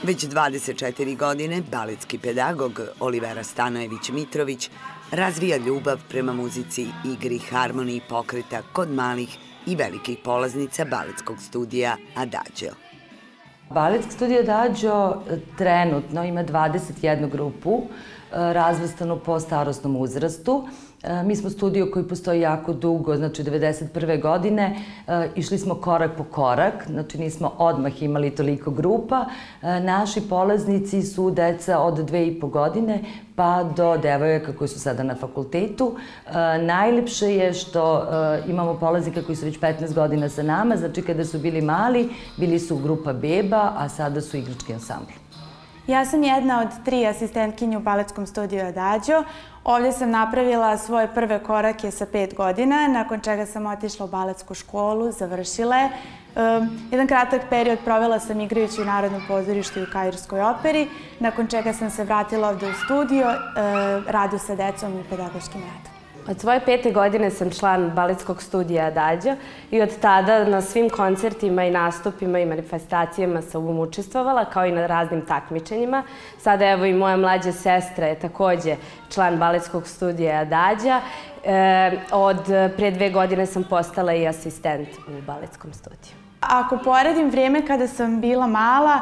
Već 24 godine baletski pedagog Olivera Stanojević-Mitrović razvija ljubav prema muzici, igri, harmoniji i pokreta kod malih i velikih polaznica baletskog studija Adagio. Baletski studij Adagio trenutno ima 21 grupu razvrstanu po starosnom uzrastu. Mi smo studio koji postoji jako dugo, znači 1991. godine. Išli smo korak po korak, znači nismo odmah imali toliko grupa. Naši polaznici su deca od 2,5 godine pa do devojaka koji su sada na fakultetu. Najlepše je što imamo polaznika koji su već 15 godina sa nama, znači kada su bili mali, bili su grupa beba, a sada su igrački ansambl. Ja sam jedna od 3 asistentkinje u baletskom studiju Adagio. Ovdje sam napravila svoje prve korake sa 5 godina, nakon čega sam otišla u baletsku školu, završila je. Jedan kratak period provela sam igrajući u Narodnom pozorištu i u Kairskoj operi, nakon čega sam se vratila ovdje u studio, radu sa decom i pedagoškim radom. Od svoje 5. godine sam član baletskog studija Adagio i od tada na svim koncertima i nastupima i manifestacijama sam učestvovala, kao i na raznim takmičenjima. Sada evo i moja mlađa sestra je također član baletskog studija Adagio. Od pre 2 godine sam postala i asistent u baletskom studiju. Ako poredim vrijeme kada sam bila mala,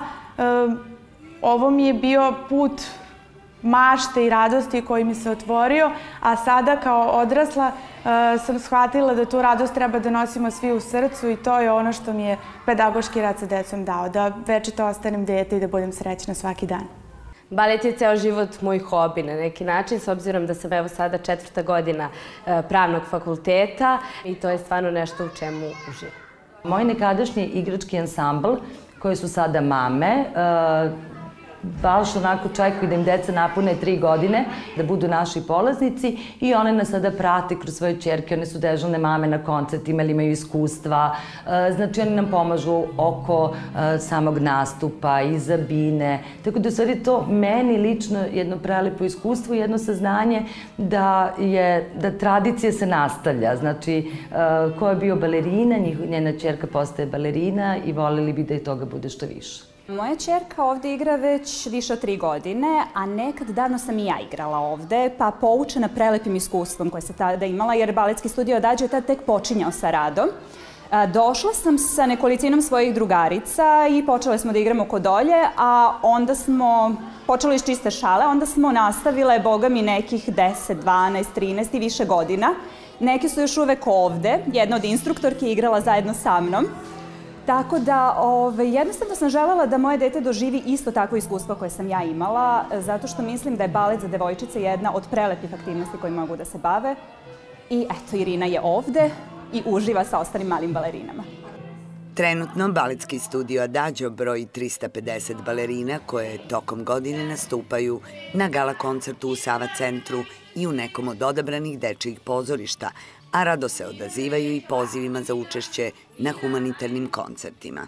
ovo mi je bio put mašte i radosti koji mi se otvorio, a sada kao odrasla sam shvatila da tu radost treba da nosimo svi u srcu i to je ono što mi je pedagoški rad sa decom dao, da večito ostanem dete i da budem srećna svaki dan. Balet je ceo život moj hobi na neki način, s obzirom da sam evo sada 4. godina pravnog fakulteta i to je stvarno nešto u čemu uživam. Moj nekadašnji igrački ansambl, koji su sada mame, baš onako čekaju da im deca napune 3 godine, da budu naši polaznici i one nas sada prate kroz svoje ćerke, one su dežurne mame na koncertima ili imaju iskustva, znači oni nam pomažu oko samog nastupa, iza bine, tako da u stvari to meni lično jedno prelepo iskustvo, jedno saznanje da tradicija se nastavlja, znači ko je bio balerina, njena ćerka postaje balerina i voljeli bi da i toga bude što više. Moja ćerka ovdje igra već više od 3 godine, a nekad davno sam i ja igrala ovdje, pa poučena prelepim iskustvom koje sam tada imala, jer baletski studio Adagio je tada tek počinjao sa radom. Došla sam sa nekolicinom svojih drugarica i počele smo da igramo kod dolje, a onda smo počeli iz čiste šale, onda smo nastavile, boga mi, nekih 10, 12, 13 i više godina. Neki su još uvek ovdje, jedna od instruktorki je igrala zajedno sa mnom. Tako da jednostavno sam želela da moje dete doživi isto takvo iskustvo koje sam ja imala, zato što mislim da je balet za devojčice jedna od prelepih aktivnosti koje mogu da se bave. I eto, Irina je ovde i uživa sa ostalim malim balerinama. Trenutno baletski studio Adagio broji 350 balerina koje tokom godine nastupaju na gala koncertu u Sava centru i u nekom od odabranih dečijih pozorišta, a rado se odazivaju i pozivima za učešće na humanitarnim koncertima.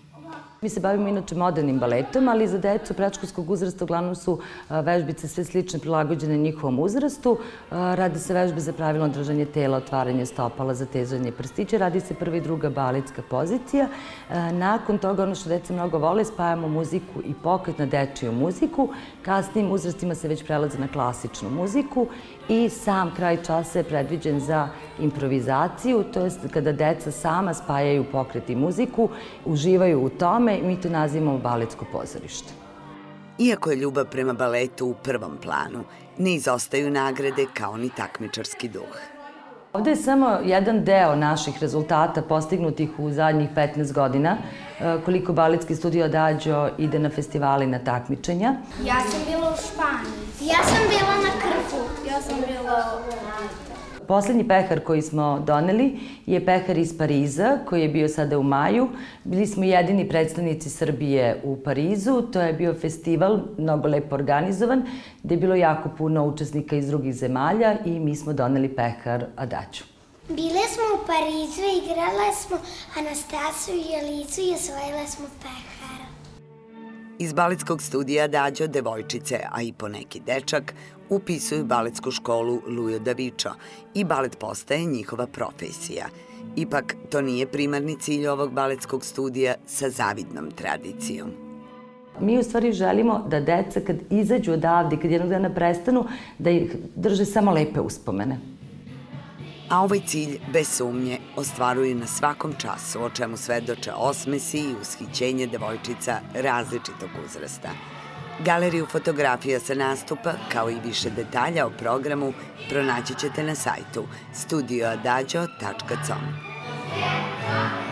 Mi se bavimo inače modernim baletom, ali za decu predškolskog uzrasta uglavnom su vežbice sve slične, prilagođene njihovom uzrastu. Radi se vežbe za pravilno držanje tela, otvaranje stopala, zatezanje prstića, radi se prva i druga baletska pozicija. Nakon toga, ono što deca mnogo vole, spajamo muziku i pokret na dečiju muziku. Kasnijim uzrastima se već prelaze na klasičnu muziku i sam kraj časa je predviđen za improvizaciju, to je kada deca sama spajaju pokret i muziku, uživaju u tome i mi to nazivamo baletsko pozorište. Iako je ljubav prema baletu u prvom planu, ne izostaju nagrade kao ni takmičarski duh. Ovdje je samo jedan deo naših rezultata postignutih u zadnjih 15 godina, koliko baletski studio Adagio ide na festivali, na takmičenja. Ja sam bila u Španiji. Ja sam bila na Krfu. Ja sam bila Poslednji pehar koji smo doneli je pehar iz Pariza, koji je bio sada u maju. Bili smo jedini predstavnici Srbije u Parizu. To je bio festival, mnogo lepo organizovan, gde je bilo jako puno učesnika iz drugih zemalja i mi smo doneli pehar Adagio. Bile smo u Parizu, igrale smo Anastasiju i Elicu i osvojile smo pehar. Iz baletskog studija Adagio devojčice, a i poneki dečak, upisuju baletsku školu Lujo Davičo i balet postaje njihova profesija. Ipak, to nije primarni cilj ovog baletskog studija sa zavidnom tradicijom. Mi u stvari želimo da deca kad izađu odavde, kad jednog dana prestanu, da ih drže samo lepe uspomene. A ovaj cilj, bez sumnje, ostvaruju na svakom času, o čemu svedoče osmesi i ushićenje devojčica različitog uzrasta. Galeriju fotografija sa nastupa, kao i više detalja o programu, pronaći ćete na sajtu studioadagio.com.